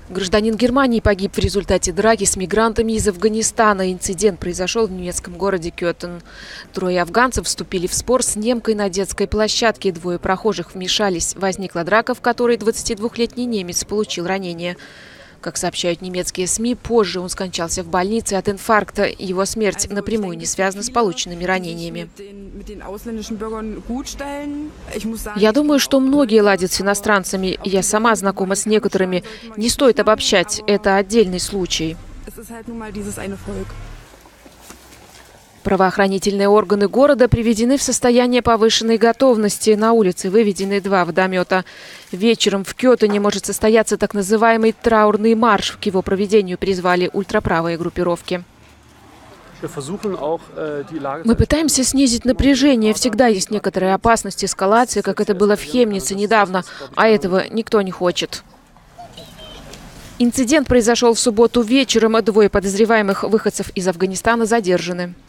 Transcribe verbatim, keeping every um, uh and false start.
Гражданин Германии погиб в результате драки с мигрантами из Афганистана. Инцидент произошел в немецком городе Кётен. Трое афганцев вступили в спор с немкой на детской площадке. Двое прохожих вмешались. Возникла драка, в которой двадцатидвухлетний немец получил ранение. Как сообщают немецкие СМИ, позже он скончался в больнице от инфаркта. Его смерть напрямую не связана с полученными ранениями. Я думаю, что многие ладят с иностранцами. Я сама знакома с некоторыми. Не стоит обобщать. Это отдельный случай. Правоохранительные органы города приведены в состояние повышенной готовности. На улице выведены два водомета. Вечером в Кётене может состояться так называемый траурный марш. К его проведению призвали ультраправые группировки. Мы пытаемся снизить напряжение. Всегда есть некоторая опасность эскалации, как это было в Хемнице недавно, а этого никто не хочет. Инцидент произошел в субботу вечером. Двое подозреваемых выходцев из Афганистана задержаны.